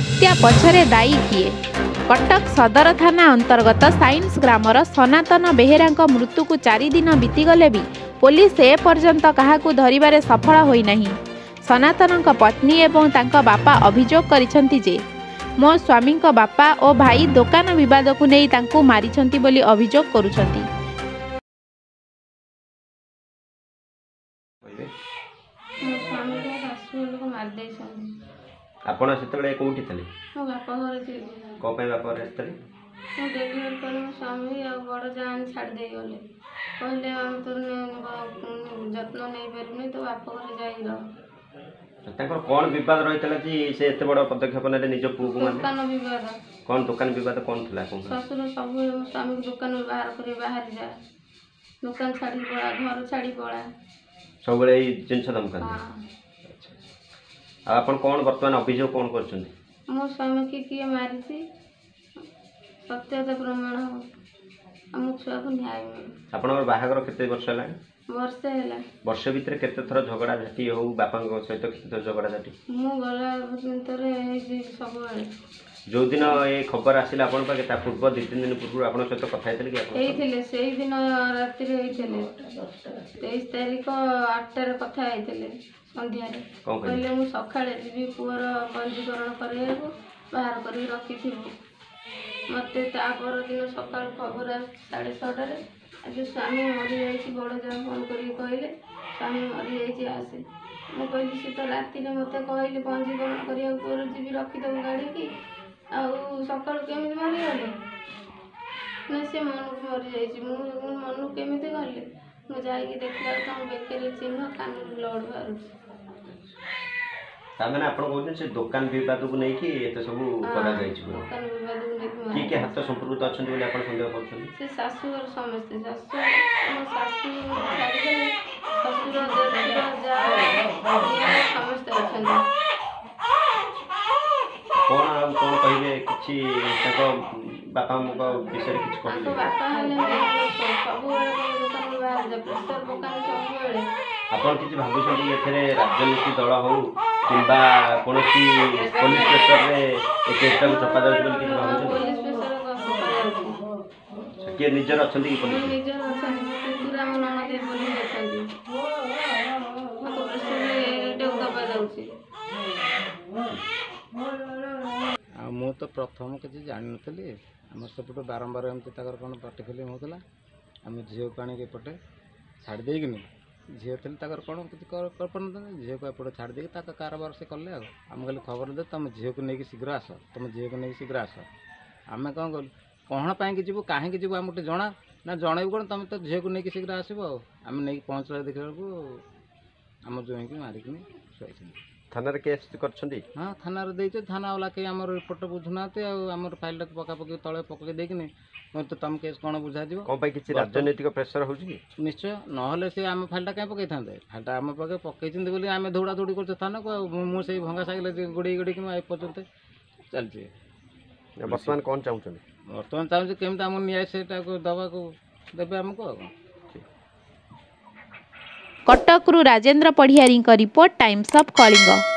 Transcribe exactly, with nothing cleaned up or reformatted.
हत्या पछरे दायी किए? कटक सदर थाना अंतर्गत साइंस ग्रामर सनातन बेहेरा मृत्यु को चारि दिन बीतीगले भी पुलिस ए पर्यंत काहाकू धरिबारे सफल होई नहीं। सनातन पत्नी एवं तांका बापा अभियोग करिसेंति जे मो स्वामी बापा और भाई दुकान विवाद को नहीं तांकू मारिछंती बोली अभियोग करुछंती। आपण सेतबे कोठी थले? मो बापा घर थी। को पे बापा रे थले? मो डेलीवर कर मो स्वामी आ बड़ जान छाड़ दे गले। कहले हम तोर जत्न नहीं परनी तो बापा घर जाई रह। तांकर कोन विवाद रहितला जी से एते बड़ पदक्षेप नेले निज पु को माने? दुकान विवाद। कोन दुकान विवाद कोन थला कोन? ससुर सब मो स्वामी दुकान बाहर करे बाहर जा। दुकान छाड़ी पड़ा घर छाड़ी पड़ा सब बळे ई जिंस दमकन। हां आपण कोन वर्तमान अभियोग कोन करछन? मो स्वामी की किए मारी थी सत्यता प्रमाण हो हम छुआ को न्याय मिले। आपनर बाहागर केते वर्ष होला? वर्षे होला। वर्ष भीतर केते थर झगड़ा झाटी हो बापांग सहित केते थर झगड़ा झाटी? मु गला भीतर ए सब बळे जो दिन ए खबर आसिला आपण पाके ता पूर्व दो तीन दिन पूर्व आपण सहित कथा हेतले कि आपण? एई थिले सेई दिन रात्रि रे एई थिले तेईस तारीख आठ रे कथा हेतले संध्या रे। कहले मु सखाळे जीवी पुअर पंजीकरण करे बाहर करी रखी थिबु। मते ता पर दिन सकाळ खबर साढ़े छह रे आज स्वामी मरी जाई बड़ जा फोन करी कहले स्वामी मरी जाई आसे। मु कहली से तो राति रे मते कहले पंजीकरण करिया पुअर जीवी रखी दो गाड़ी की आउ सकाळ केमिति मरी गले ना से मन मरी जाई मु मन केमिति गले मु जाई कि देखला त बेकेरे चिन्ह कान ब्लड बाहर तामेना आपण कहउछन से दुकान विवाद को नै कि एते सब करा जाई छ। दुकान विवाद को नै की के हाथ संपर्क अछन बोले आपण संदेह करछन? से सासु और समस्त सासु मो सासु छाड़ी गले ससुर देवर जा समस्त अछन। कोन आ कोन कहिबे किछि ताको बापा मो विषय किछि कहले? तो बापा हले सब बळे दुकान बाहर जा प्रेशर दुकान सब बळे आपण किछि भाबुछन कि एथरे राजनीति दल हो किंबा कोनोसी पुलिस प्रेशर रे ए केसटा को चपा जाउ बोली किछि भाबुछन? पुलिस प्रेशर को सब जाउ के निजर अछन कि पुलिस? निजर अछन पूरा मन ननदे बोली अछन मको प्रेशर रे डेउ दबा जाउछि। आ मु तो प्रथम किसी जान नथली आम सेपटे बारंबार एमती ताकर कौन पार्टी फिल्म होता आम झील को आने पटे छाड़ देकिन झील थी ताकर कौन किसी कर झील को एपटे छाड़ दे कारबार से कले आम कहले खबर दे तुम झील को लेकिन शीघ्र आस तुम झील को लेकिन शीघ्र आस आम कौन कलु कौन पाई जीव कहीं जीव आम गोटे जना ना जनइबू कौन तुम तो झील को लेकिन शीघ्र आसब आम नहीं पहुँचला देखा आम जुई मारिकी शुई थाना रे केस करछंदी? हाँ थाना रे देइछे थाना वाला के हमर रिपोर्ट बुझुनाते आ हमर फाइल तक पका पकी तळे पके देकिनी म तो तम केस कोन बुझा दिबो कोन पई किछि राजनीतिक प्रेशर होउछि कि? निश्चय नहले से हम फाइलटा काय पकै थांदे फाइलटा हम पके पकै चिंदी बोली हम दौड़ा दौड़ी करछ थाना को मु सेई भंगा साइकिल गुडी गुडी कि आइ पचते चलछि। वर्तमान कोन चाहउछन? वर्तमान चाहउछि केमता हम न्याय सेटा को दवा को देबे हमको। कटकरू Rajendra Padhiari report Times of Kalinga.